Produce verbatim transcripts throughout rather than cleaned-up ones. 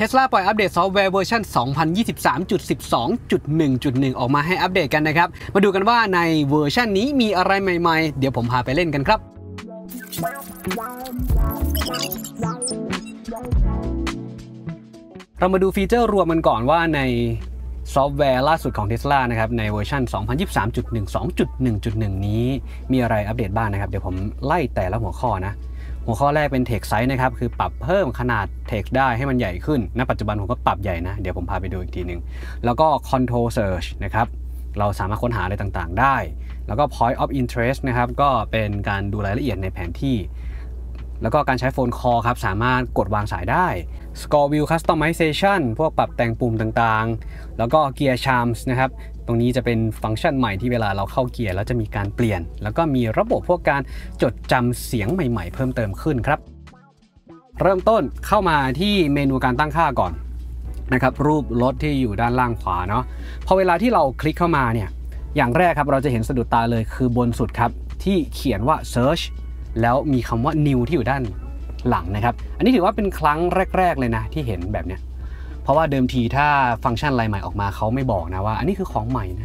Tesla ปล่อยอัปเดตซอฟต์แวร์เวอร์ชัน สองพันยี่สิบสามจุดสิบสองจุดหนึ่งจุดหนึ่ง ออกมาให้อัปเดตกันนะครับมาดูกันว่าในเวอร์ชันนี้มีอะไรใหม่ๆเดี๋ยวผมพาไปเล่นกันครับเรามาดูฟีเจอร์รวมกันก่อนว่าในซอฟต์แวร์ล่าสุดของ Tesla นะครับในเวอร์ชัน สองพันยี่สิบสามจุดหนึ่งสองจุดหนึ่งจุดหนึ่ง นี้มีอะไรอัปเดตบ้าง นะครับเดี๋ยวผมไล่แต่ละหัวข้อนะหัวข้อแรกเป็น Text Size นะครับคือปรับเพิ่มขนาด Text ได้ให้มันใหญ่ขึ้นณปัจจุบันผมก็ปรับใหญ่นะเดี๋ยวผมพาไปดูอีกทีหนึ่งแล้วก็ Control Search นะครับเราสามารถค้นหาอะไรต่างๆได้แล้วก็ Point of Interest นะครับก็เป็นการดูรายละเอียดในแผนที่แล้วก็การใช้โฟนคอลครับสามารถกดวางสายได้ Score View Customization พวกปรับแต่งปุ่มต่างๆแล้วก็ Gear Charms นะครับตรงนี้จะเป็นฟังก์ชันใหม่ที่เวลาเราเข้าเกียร์แล้วจะมีการเปลี่ยนแล้วก็มีระบบพวกการจดจำเสียงใหม่ๆเพิ่มเติมขึ้นครับเริ่มต้นเข้ามาที่เมนูการตั้งค่าก่อนนะครับรูปรถที่อยู่ด้านล่างขวาเนาะพอเวลาที่เราคลิกเข้ามาเนี่ยอย่างแรกครับเราจะเห็นสะดุดตาเลยคือบนสุดครับที่เขียนว่า Searchแล้วมีคำว่า New ที่อยู่ด้านหลังนะครับอันนี้ถือว่าเป็นครั้งแรกๆเลยนะที่เห็นแบบเนี้ยเพราะว่าเดิมทีถ้าฟังก์ชันอะไรใหม่ออกมาเขาไม่บอกนะว่าอันนี้คือของใหม่นะ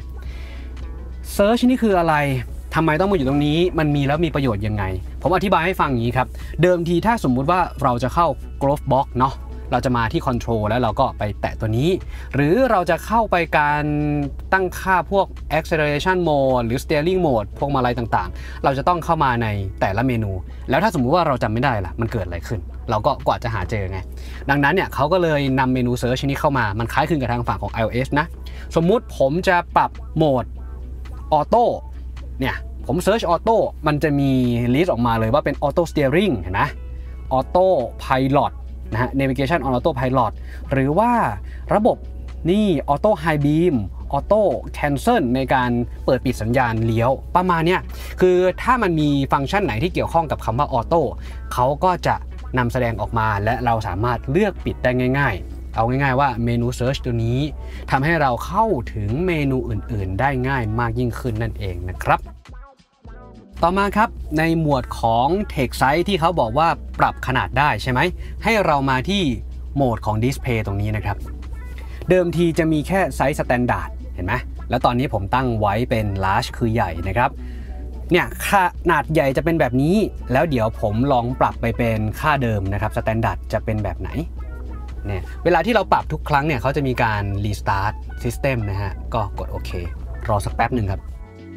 Search นี่คืออะไรทำไมต้องมาอยู่ตรงนี้มันมีแล้วมีประโยชน์ยังไงผมอธิบายให้ฟังอย่างนี้ครับเดิมทีถ้าสมมุติว่าเราจะเข้า Growth Box เนาะเราจะมาที่ Control แล้วเราก็ไปแตะตัวนี้หรือเราจะเข้าไปการตั้งค่าพวก Acceleration Mode หรือ Steering Mode พวกมาลัยต่างๆเราจะต้องเข้ามาในแต่ละเมนูแล้วถ้าสมมุติว่าเราจำไม่ได้ล่ะมันเกิดอะไรขึ้นเราก็กว่าจะหาเจอไงดังนั้นเนี่ยเขาก็เลยนำเมนู Search นี้เข้ามามันคล้ายคลึงกับทางฝั่งของ iOS นะสมมุติผมจะปรับโหมด Auto เนี่ยผม Search Auto มันจะมีลิสต์ออกมาเลยว่าเป็น Auto Steering เห็นไหม Auto Pilotนะฮะ Navigation on Auto Pilot หรือว่าระบบนี่ Auto High Beam Auto Cancel ในการเปิดปิดสัญญาณเลี้ยวประมาณเนี้ยคือถ้ามันมีฟังก์ชันไหนที่เกี่ยวข้องกับคำว่า Auto เขาก็จะนำแสดงออกมาและเราสามารถเลือกปิดได้ง่ายๆเอาง่ายๆว่าเมนู Search ตัวนี้ทำให้เราเข้าถึงเมนูอื่นๆได้ง่ายมากยิ่งขึ้นนั่นเองนะครับต่อมาครับในหมวดของ Text Size ที่เขาบอกว่าปรับขนาดได้ใช่ไหมให้เรามาที่โหมดของ Display ตรงนี้นะครับเดิมทีจะมีแค่ไซส์ Standard เห็นไหมแล้วตอนนี้ผมตั้งไว้เป็น Large คือใหญ่นะครับเนี่ยขนาดใหญ่จะเป็นแบบนี้แล้วเดี๋ยวผมลองปรับไปเป็นค่าเดิมนะครับ Standard จะเป็นแบบไหนเนี่ยเวลาที่เราปรับทุกครั้งเนี่ยเขาจะมีการ Restart System นะฮะก็กดโอเครอสักแป๊บหนึ่งครับ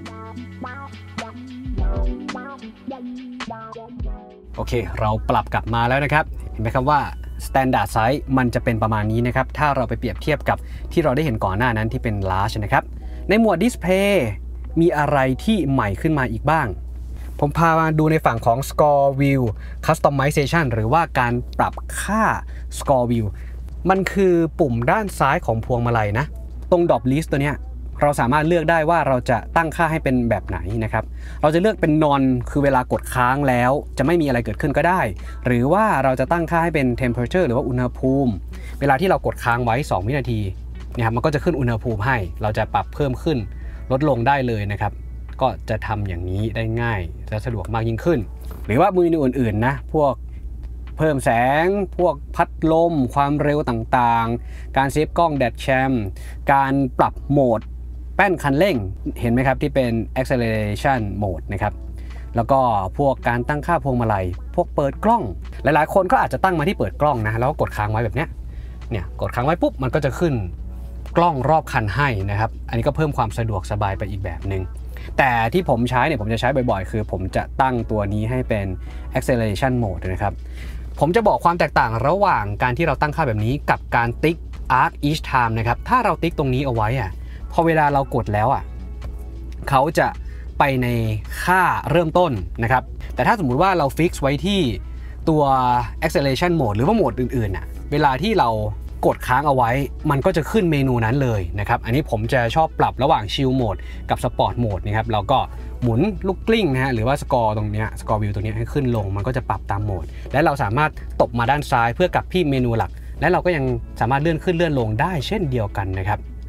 โอเคเราปรับกลับมาแล้วนะครับเห็นไหมครับว่า Standard Size มันจะเป็นประมาณนี้นะครับถ้าเราไปเปรียบเทียบกับที่เราได้เห็นก่อนหน้านั้นที่เป็น Large นะครับในหมวด Display มีอะไรที่ใหม่ขึ้นมาอีกบ้างผมพามาดูในฝั่งของ Score View Customization หรือว่าการปรับค่า Score View มันคือปุ่มด้านซ้ายของพวงมาลัยนะตรง Drop List ตัวเนี้ยเราสามารถเลือกได้ว่าเราจะตั้งค่าให้เป็นแบบไหนนะครับเราจะเลือกเป็น None คือเวลากดค้างแล้วจะไม่มีอะไรเกิดขึ้นก็ได้หรือว่าเราจะตั้งค่าให้เป็น Temperature หรือว่าอุณหภูมิเวลาที่เรากดค้างไว้สองวินาทีเนี่ยครับมันก็จะขึ้นอุณหภูมิให้เราจะปรับเพิ่มขึ้นลดลงได้เลยนะครับก็จะทำอย่างนี้ได้ง่ายและสะดวกมากยิ่งขึ้นหรือว่าเมนูอื่นๆนะพวกเพิ่มแสงพวกพัดลมความเร็วต่างๆการเซฟกล้องแดชแคมการปรับโหมดแป้นคันเร่งเห็นไหมครับที่เป็น acceleration mode นะครับแล้วก็พวกการตั้งค่าพวงมาลัยพวกเปิดกล้องหลายๆคนก็อาจจะตั้งมาที่เปิดกล้องนะแล้วก็กดค้างไว้แบบเนี้ยเนี่ยกดค้างไว้ปุ๊บมันก็จะขึ้นกล้องรอบคันให้นะครับอันนี้ก็เพิ่มความสะดวกสบายไปอีกแบบหนึ่งแต่ที่ผมใช้เนี่ยผมจะใช้บ่อยๆคือผมจะตั้งตัวนี้ให้เป็น acceleration mode นะครับผมจะบอกความแตกต่างระหว่างการที่เราตั้งค่าแบบนี้กับการติ๊ก arc each time นะครับถ้าเราติ๊กตรงนี้เอาไว้อะพอเวลาเรากดแล้วอ่ะเขาจะไปในค่าเริ่มต้นนะครับแต่ถ้าสมมุติว่าเราฟิกซ์ไว้ที่ตัว acceleration mode หรือว่าโหมดอื่นๆน่ะเวลาที่เรากดค้างเอาไว้มันก็จะขึ้นเมนูนั้นเลยนะครับอันนี้ผมจะชอบปรับระหว่าง chill mode กับ sport mode นะครับเราก็หมุนลูกกลิ้งนะฮะหรือว่าสกอร์ตรงนี้สกอร์วิวตรงนี้ให้ขึ้นลงมันก็จะปรับตามโหมดและเราสามารถตบมาด้านซ้ายเพื่อกลับที่เมนูหลักและเราก็ยังสามารถเลื่อนขึ้นเลื่อนลงได้เช่นเดียวกันนะครับ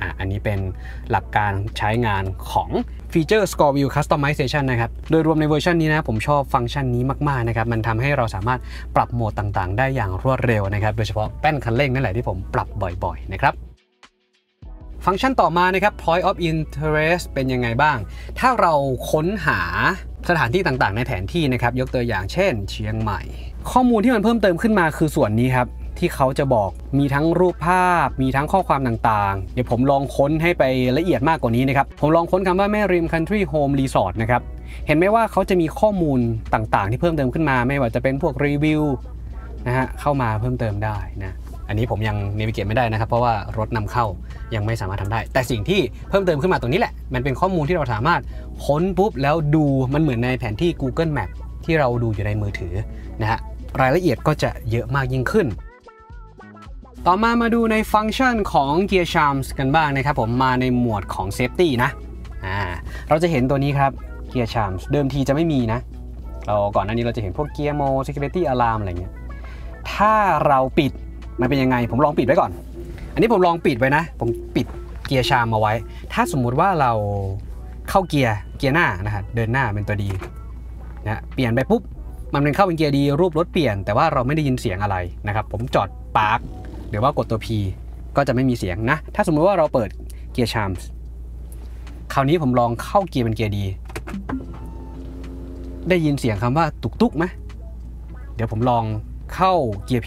อ่ะอันนี้เป็นหลักการใช้งานของฟีเจอร์ Score View Customization นะครับโดยรวมในเวอร์ชันนี้นะผมชอบฟังก์ชันนี้มากๆนะครับมันทำให้เราสามารถปรับโหมดต่างๆได้อย่างรวดเร็วนะครับโดยเฉพาะแป้นคันเร่งนั่นแหละที่ผมปรับบ่อยๆนะครับฟังก์ชันต่อมานะครับ Point of Interest เป็นยังไงบ้างถ้าเราค้นหาสถานที่ต่างๆในแผนที่นะครับยกตัวอย่างเช่นเชียงใหม่ข้อมูลที่มันเพิ่มเติมขึ้นมาคือส่วนนี้ครับที่เขาจะบอกมีทั้งรูปภาพมีทั้งข้อความต่างๆเดี๋ยวผมลองค้นให้ไปละเอียดมากกว่านี้นะครับผมลองค้นคำว่าแม่ริม Country Home Resort นะครับเห็นไหมว่าเขาจะมีข้อมูลต่างๆที่เพิ่มเติมขึ้นมาไม่ว่าจะเป็นพวกรีวิวนะฮะเข้ามาเพิ่มเติมได้นะอันนี้ผมยังเนวิเกตไม่ได้นะครับเพราะว่ารถนำเข้ายังไม่สามารถทำได้แต่สิ่งที่เพิ่มเติมขึ้นมาตรงนี้แหละมันเป็นข้อมูลที่เราสามารถค้นปุ๊บแล้วดูมันเหมือนในแผนที่ Google Map ที่เราดูอยู่ในมือถือนะฮะรายละเอียดก็จะเยอะมากยิ่งขึ้นต่อมามาดูในฟังก์ชันของ Gear Charms กันบ้างนะครับผมมาในหมวดของ Safety นะอ่าเราจะเห็นตัวนี้ครับ Gear Charms เดิมทีจะไม่มีนะเราก่อนหน้านี้เราจะเห็นพวก Gear Mode Security Alarm อะไรเงี้ยถ้าเราปิดมันเป็นยังไงผมลองปิดไว้ก่อนอันนี้ผมลองปิดไว้นะผมปิดเกียร์ชามมาไว้ถ้าสมมุติว่าเราเข้าเกียร์เกียร์หน้านะฮะเดินหน้าเป็นตัวดีนะเปลี่ยนไปปุ๊บมันเป็นเข้าเป็นเกียร์ดีรูปรถเปลี่ยนแต่ว่าเราไม่ได้ยินเสียงอะไรนะครับผมจอดปาร์คหรือว่ากดตัว P ก็จะไม่มีเสียงนะถ้าสมมุติว่าเราเปิดเกียร์ชามคราวนี้ผมลองเข้าเกียร์เป็นเกียร์ดีได้ยินเสียงคำว่าตุกตุกไหมเดี๋ยวผมลองเข้าเกียร์ P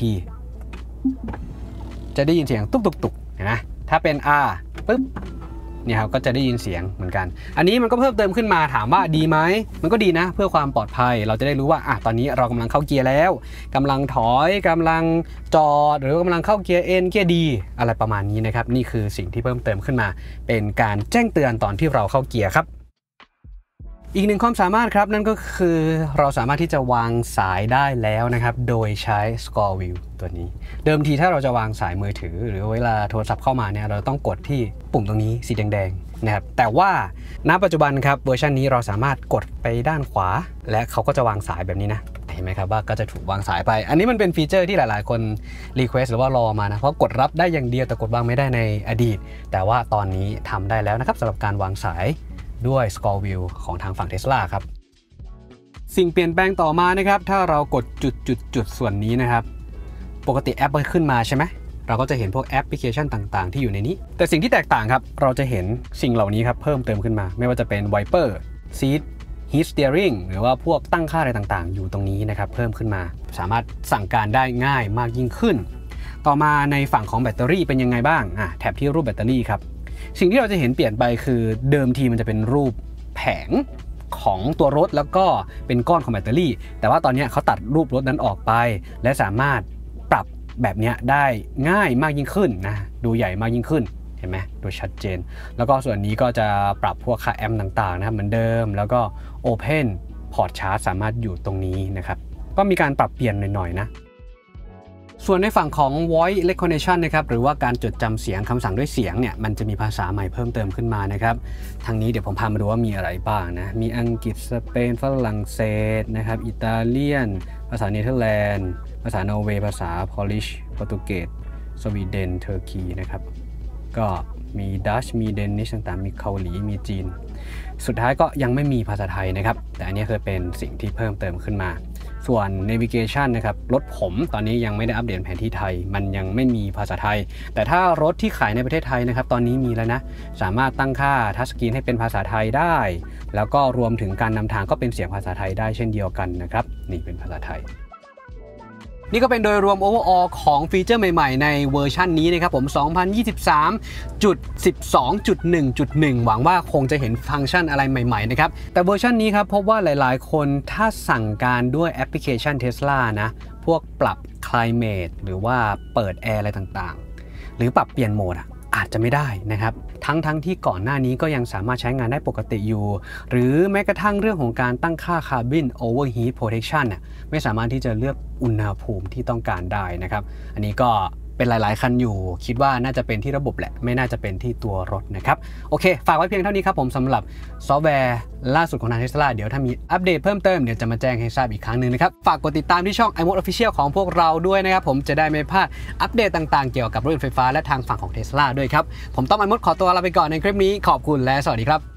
จะได้ยินเสียงตุกตุกตุกเห็นไหมถ้าเป็น R ปึ๊บเนี่ยครับก็จะได้ยินเสียงเหมือนกันอันนี้มันก็เพิ่มเติมขึ้นมาถามว่าดีไหมมันก็ดีนะเพื่อความปลอดภัยเราจะได้รู้ว่าอ่ะตอนนี้เรากำลังเข้าเกียร์แล้วกำลังถอยกำลังจอดหรือกำลังเข้าเกียร์ N เกียร์ D อะไรประมาณนี้นะครับนี่คือสิ่งที่เพิ่มเติมขึ้นมาเป็นการแจ้งเตือนตอนที่เราเข้าเกียร์ครับอีกหนึ่งความสามารถครับนั่นก็คือเราสามารถที่จะวางสายได้แล้วนะครับโดยใช้ Score View ตัวนี้เดิมทีถ้าเราจะวางสายมือถือหรือเวลาโทรศัพท์เข้ามาเนี่ยเราต้องกดที่ปุ่มตรงนี้สีแดงๆนะครับแต่ว่าณปัจจุบันครับเวอร์ชันนี้เราสามารถกดไปด้านขวาและเขาก็จะวางสายแบบนี้นะเห็นไหมครับว่าก็จะถูกวางสายไปอันนี้มันเป็นฟีเจอร์ที่หลายๆคนรีเควสหรือว่ารอมานะเพราะกดรับได้อย่างเดียวแต่กดวางไม่ได้ในอดีตแต่ว่าตอนนี้ทำได้แล้วนะครับสำหรับการวางสายด้วย Score View ของทางฝั่ง Tesla ครับสิ่งเปลี่ยนแปลงต่อมานะครับถ้าเรากดจุดจุดจุดส่วนนี้นะครับปกติแอปมันขึ้นมาใช่ไหมเราก็จะเห็นพวกแอปพลิเคชันต่างๆที่อยู่ในนี้แต่สิ่งที่แตกต่างครับเราจะเห็นสิ่งเหล่านี้ครับเพิ่มเติมขึ้นมาไม่ว่าจะเป็น Wiper Seat Heat Steering หรือว่าพวกตั้งค่าอะไรต่างๆอยู่ตรงนี้นะครับเพิ่มขึ้นมาสามารถสั่งการได้ง่ายมากยิ่งขึ้นต่อมาในฝั่งของแบตเตอรี่เป็นยังไงบ้างอ่ะแถบที่รูปแบตเตอรี่ครับสิ่งที่เราจะเห็นเปลี่ยนไปคือเดิมทีมันจะเป็นรูปแผงของตัวรถแล้วก็เป็นก้อนของแบตเตอรี่แต่ว่าตอนนี้เขาตัดรูปรถนั้นออกไปและสามารถปรับแบบนี้ได้ง่ายมากยิ่งขึ้นนะดูใหญ่มากยิ่งขึ้นเห็นไหมดูชัดเจนแล้วก็ส่วนนี้ก็จะปรับพวกค่าแอมป์ต่างๆนะครับเหมือนเดิมแล้วก็ Open Port Charge สามารถอยู่ตรงนี้นะครับก็มีการปรับเปลี่ยนหน่อยๆนะส่วนในฝั่งของ voice recognition นะครับหรือว่าการจดจำเสียงคำสั่งด้วยเสียงเนี่ยมันจะมีภาษาใหม่เพิ่มเติมขึ้นมานะครับทางนี้เดี๋ยวผมพามาดูว่ามีอะไรบ้างนะมีอังกฤษสเปนฝรั่งเศสนะครับอิตาเลียนภาษาเนเธอร์แลนด์ภาษานอร์เวย์ภาษาพอลิชโปรตุเกสสวีเดนเทอร์กีนะครับก็มีดัชมีเดนิชต่างๆมีเกาหลีมีจีนสุดท้ายก็ยังไม่มีภาษาไทยนะครับแต่อันนี้คือเป็นสิ่งที่เพิ่มเติมขึ้นมาส่วน Navigation นะครับรถผมตอนนี้ยังไม่ได้อัปเดตแผนที่ไทยมันยังไม่มีภาษาไทยแต่ถ้ารถที่ขายในประเทศไทยนะครับตอนนี้มีแล้วนะสามารถตั้งค่าทัชสกรีนให้เป็นภาษาไทยได้แล้วก็รวมถึงการนำทางก็เป็นเสียงภาษาไทยได้เช่นเดียวกันนะครับนี่เป็นภาษาไทยนี่ก็เป็นโดยรวม overall ของฟีเจอร์ใหม่ๆในเวอร์ชันนี้นะครับผม สองพันยี่สิบสาม จุด สิบสอง จุด หนึ่ง จุด หนึ่ง หวังว่าคงจะเห็นฟังก์ชันอะไรใหม่ๆนะครับแต่เวอร์ชันนี้ครับพบว่าหลายๆคนถ้าสั่งการด้วยแอปพลิเคชัน Tesla นะพวกปรับ Climate หรือว่าเปิดแอร์อะไรต่างๆหรือปรับเปลี่ยนโหมดอ่ะอาจจะไม่ได้นะครับทั้งๆ ท, ที่ก่อนหน้านี้ก็ยังสามารถใช้งานได้ปกติอยู่หรือแม้กระทั่งเรื่องของการตั้งค่า Cabin Overheat Protection เนี่ยไม่สามารถที่จะเลือกอุณหภูมิที่ต้องการได้นะครับอันนี้ก็เป็นหลายๆคันอยู่คิดว่าน่าจะเป็นที่ระบบแหละไม่น่าจะเป็นที่ตัวรถนะครับโอเคฝากไว้เพียงเท่านี้ครับผมสำหรับซอฟต์แวร์ล่าสุดของทาง Tesla เดี๋ยวถ้ามีอัปเดตเพิ่มเติมเดี๋ยวจะมาแจ้งให้ทราบอีกครั้งหนึ่งนะครับฝากกดติดตามที่ช่อง iMode Official ของพวกเราด้วยนะครับผมจะได้ไม่พลาดอัปเดตต่างๆเกี่ยวกับรถยนต์ไฟฟ้าและทางฝั่งของ Tesla ด้วยครับผมต้อม iMode ขอตัวลาไปก่อนในคลิปนี้ขอบคุณและสวัสดีครับ